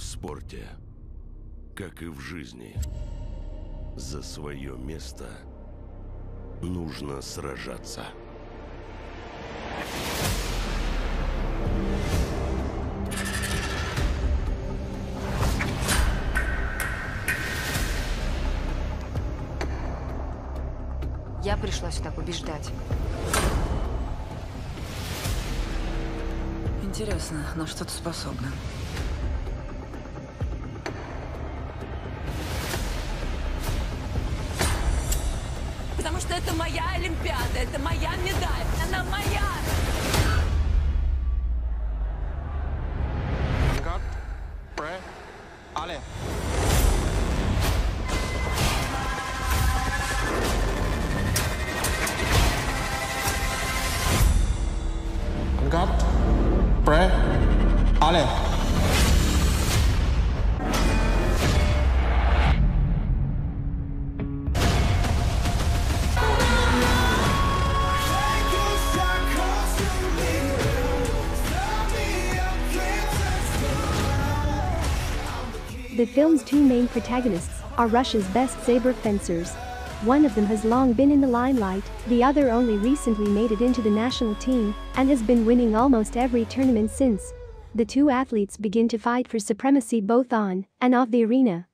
спорте, как и в жизни, за свое место нужно сражаться. Я пришла сюда побеждать. Интересно, на что ты способна? Потому что это моя Олимпиада, это моя медаль, она моя! Cut, Pre, Ale. Cut, Pre, Ale. The film's two main protagonists are Russia's best saber fencers. One of them has long been in the limelight, the other only recently made it into the national team and has been winning almost every tournament since. The two athletes begin to fight for supremacy both on and off the arena.